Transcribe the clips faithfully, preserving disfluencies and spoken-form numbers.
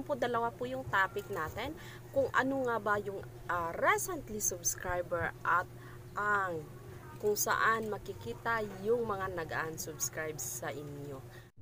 ngayon po dalawa po yung topic natin, kung ano nga ba yung uh, recently subscriber at ang kung saan makikita yung mga nag-unsubscribe sa inyo.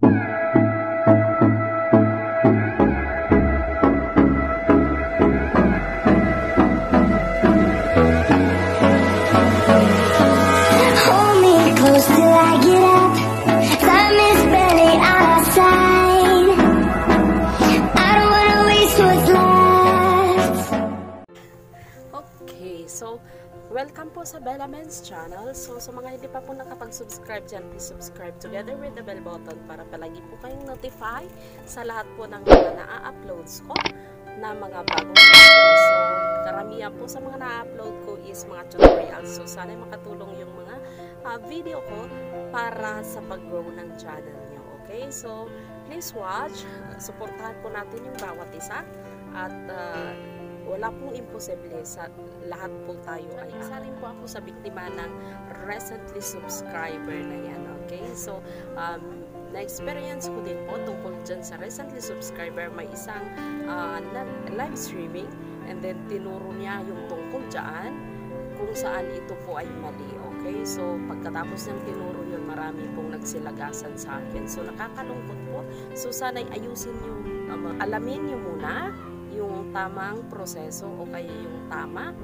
So, welcome po sa Bella Men's channel. So, sa mga hindi pa po nakapag-subscribe dyan, please subscribe together with the bell button para palagi po kayong notify sa lahat po ng mga na-uploads ko na mga bagong video. So, karamihan po sa mga na-upload ko is mga tutorials. So, sana makatulong yung mga uh, video ko para sa pag-grow ng channel nyo. Okay? So, please watch. Supportahan po natin yung bawat isa. At, uh, wala pong imposible, sa lahat po tayo ay isa rin po ako sa biktima ng recently subscriber na yan, okay? So, um, na-experience ko din po tungkol dyan sa recently subscriber, may isang uh, live streaming and then tinuro niya yung tungkol dyan kung saan ito po ay mali, okay? So, pagkatapos ng tinuro yun, marami pong nagsilagasan sa akin. So, nakakalungkot po. So, sana'y ayusin nyo, um, alamin nyo muna yung tamang proseso o kaya yung tama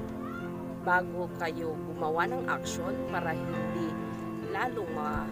bago kayo gumawa ng action para hindi lalong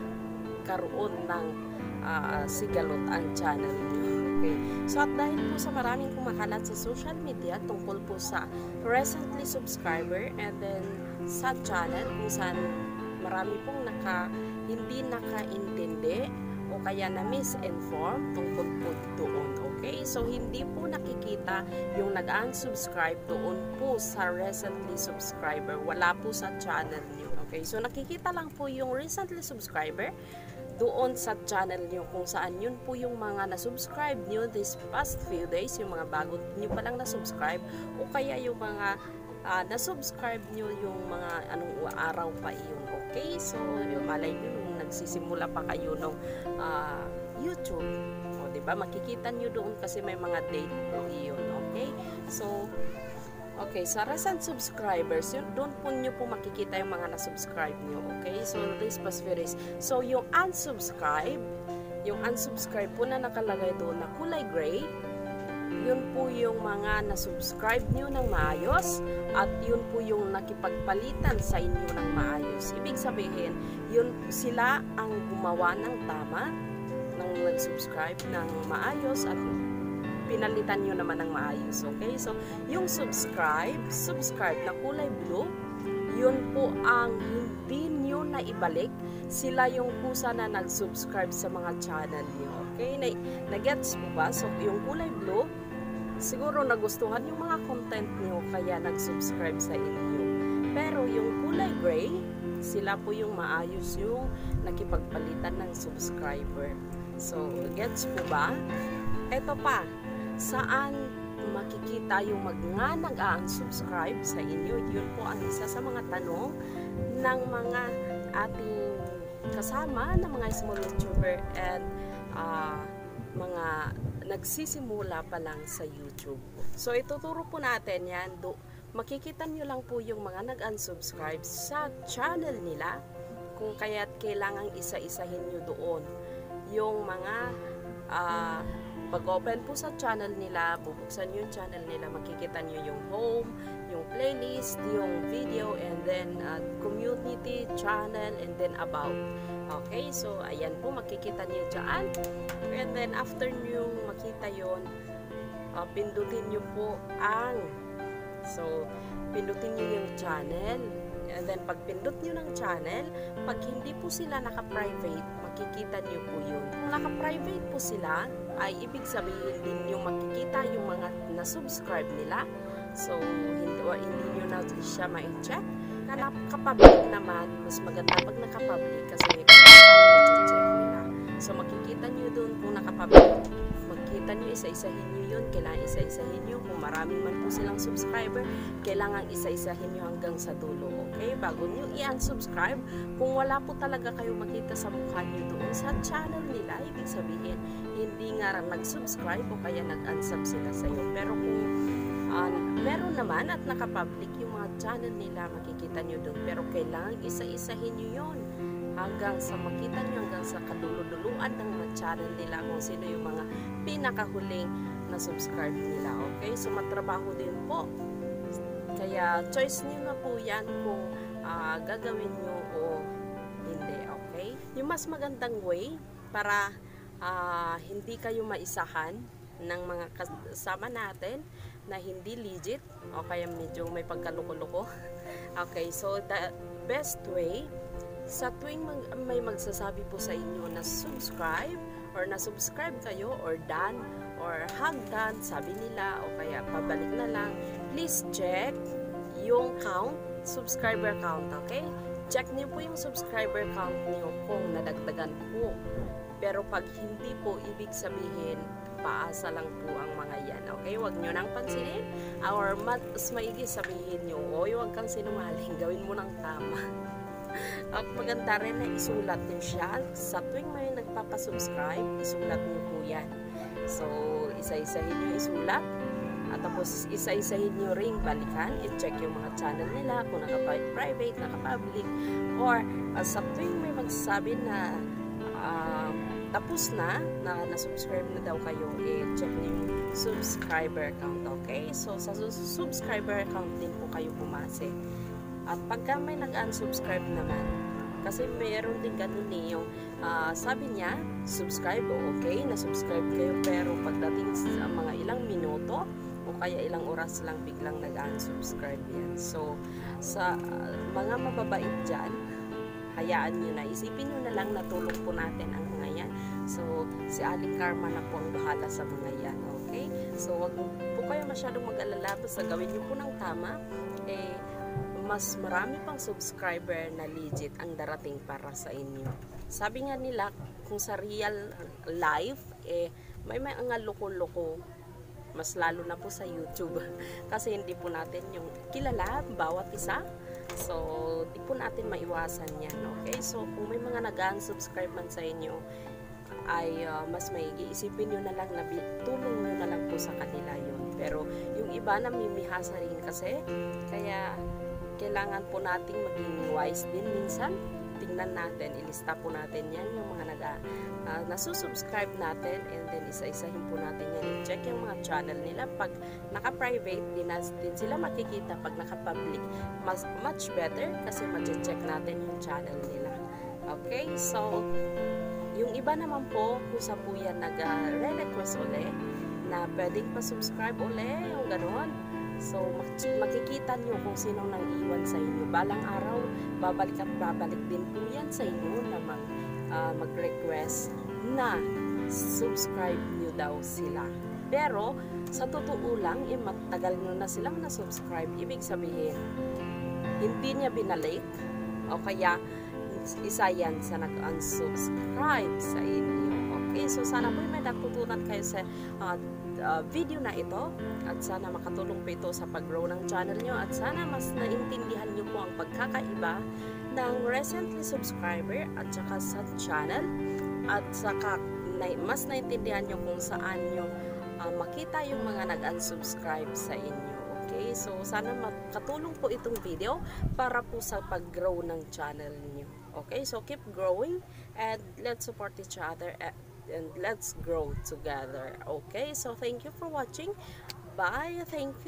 magkaroon ng uh, sigalot ang channel niyo. Okay. So at dahil po sa maraming kumakalat sa social media tungkol po sa recently subscriber and then sa channel kung saan marami pong naka, hindi nakaintindi o kaya na misinform tungkol po doon. Okay? So, hindi po nakikita yung nag-unsubscribe doon po sa recently subscriber. Wala po sa channel nyo. Okay? So, nakikita lang po yung recently subscriber doon sa channel nyo kung saan yun po yung mga na-subscribe nyo this past few days, yung mga bago nyo palang na-subscribe o kaya yung mga uh, na-subscribe nyo yung mga anong araw pa yun. Okay? So, yung malay nyo nung nagsisimula pa kayo ng uh, YouTube. O, diba? Makikita nyo doon kasi may mga date po yun. Okay? So, okay. Sa recent subscribers, yun, doon po nyo po makikita yung mga na-subscribe nyo. Okay? So, this past few days. So, yung unsubscribe, yung unsubscribe po na nakalagay doon na kulay gray, yun po yung mga na-subscribe nyo ng maayos at yun po yung nakipagpalitan sa inyo ng maayos. Ibig sabihin, yun sila ang gumawa ng tama, nang nag-subscribe ng maayos at pinalitan nyo naman ng maayos. Okay? So, yung subscribe, subscribe na kulay blue, yun po ang hindi nyo na ibalik. Sila yung kusa na nag-subscribe sa mga channel nyo. Okay? Na-gets po ba? So, yung kulay blue, siguro nagustuhan yung mga content nyo kaya nag-subscribe sa inyo. Pero yung kulay gray, sila po yung maayos yung nakipagpalitan ng subscriber. So, gets po ba? Eto pa, saan makikita yung mga nag-unsubscribe sa inyo? Yun po ang isa sa mga tanong ng mga ating kasama na mga small YouTuber and uh, mga nagsisimula pa lang sa YouTube. So, ituturo po natin yan. Do, makikita nyo lang po yung mga nag-unsubscribe sa channel nila kung kaya't kailangang isa-isahin nyo doon. Yung mga uh, pag-open po sa channel nila, bubuksan yung channel nila, makikita nyo yung home, yung playlist, yung video, and then uh, community, channel, and then about. Okay, so ayan po, makikita nyo dyan. And then after nyo makita yon, uh, pindutin nyo po ang, so pindutin nyo yung channel. And then pag pindut nyo ng channel, pag hindi po sila naka-private, makikita nyo po yun. Kung naka-private po sila, ay ibig sabihin din yung makikita yung mga na-subscribe nila. So, hindi, hindi nyo na siya ma-check. Naka-public naman, mas maganda pag naka-public kasi may check nila. So, makikita nyo doon kung naka-public. Makikita nyo, isa-isahin nyo yun, kailangan isa-isahin nyo. Kung marami man po silang subscriber, kailangan isa-isahin nyo hanggang sa dulo, okay? Bago nyo i-unsubscribe, kung wala po talaga kayo makita sa mukha nyo doon sa channel nila, ibig sabihin, hindi nga nag-subscribe o kaya nag-unsub sila sa'yo. Pero kung uh, meron naman at nakapublic yung mga channel nila, makikita nyo doon. Pero kailangan isa-isahin nyo yun hanggang sa makita nyo, hanggang sa kaduluduluan ng mga channel nila kung sino yung mga pinakahuling na subscribe nila, okay? So matrabaho din po, kaya choice nyo na po yan kung uh, gagawin nyo o hindi, okay? Yung mas magandang way para uh, hindi kayo maisahan ng mga kasama natin na hindi legit o kaya medyo may pagkaluko-luko, okay? So the best way, sa tuwing mag, may magsasabi po sa inyo na subscribe or na subscribe kayo or done or hagdan, sabi nila, o kaya pabalik na lang, please check yung count, subscriber count, okay? Check niyo po yung subscriber count niyo kung nadagdagan po. Pero pag hindi po, ibig sabihin paasa lang po ang mga yan, okay? Huwag nyo nang pansinin or mas maigi sabihin nyo, oy, huwag kang sinungaling, gawin mo ng tama. At maganda rin na isulat nyo siya. Sa tuwing may nagpapasubscribe, isulat nyo po yan. So, isa-isahin nyo isulat. At tapos, isa-isahin nyo ring balikan. I-check yung mga channel nila, kung naka-private, naka-public. Or, uh, sa tuwing may magsasabi na uh, tapos na, na na-subscribe na daw kayo, i-check nyo yung subscriber count, okay? So, sa subscriber count din po kayo bumase. At pagka may nag-unsubscribe naman, kasi mayroon din ganun eh, yung uh, sabi niya, subscribe, okay, na-subscribe kayo, pero pagdating sa mga ilang minuto, o kaya ilang oras lang biglang nag-unsubscribe yan. So, sa uh, mga mababait dyan, hayaan nyo na, isipin nyo na lang na tulong po natin ang mga yan. So, si Aling Karma na po ang bahala sa mga yan, okay? So, wag po kayo masyadong mag-alala, basta gawin nyo po ng tama, eh, mas marami pang subscriber na legit ang darating para sa inyo. Sabi nga nila, kung sa real life, eh, may may mga loko-loko, mas lalo na po sa YouTube. Kasi hindi po natin yung kilala, bawat isa. So, di po natin maiwasan yan, okay? So, kung may mga nag-unsubscribe man sa inyo, ay uh, mas maigi, isipin nyo na lang na tulong nyo na lang po sa kanila yun. Pero, yung iba na mimihasa rin kasi, kaya kailangan po nating maging wise din minsan. Tingnan natin, ilista po natin yan, yung mga nag, uh, nasusubscribe natin, and then isa-isahin po natin yan. I-check yung mga channel nila. Pag naka-private, din, din sila makikita. Pag naka-public, mas, much better kasi ma-check natin yung channel nila. Okay? So, yung iba naman po, kusa po yan nag-re-request uli na pwedeng pa-subscribe uli, yung gano'n. So, makikita nyo kung sino nang iwan sa inyo. Balang araw, babalik at babalik din po yan sa inyo na mag, uh, mag-request na subscribe nyo daw sila. Pero, sa totoo lang, eh, matagal nyo na silang na-subscribe. Ibig sabihin, hindi niya binalik o kaya isa yan sa nag-unsubscribe sa inyo. Okay, so sana po may natutunan kayo sa uh, uh, video na ito at sana makatulong po ito sa pag-grow ng channel nyo at sana mas naintindihan nyo po ang pagkakaiba ng recently subscriber at saka sa channel at saka na, mas naintindihan nyo kung saan nyo uh, makita yung mga nag-unsubscribe sa inyo. Okay, so sana makatulong po itong video para po sa pag-grow ng channel niyo. Okay, so keep growing and let's support each other and let's grow together. Okay, so thank you for watching. Bye. Thank you.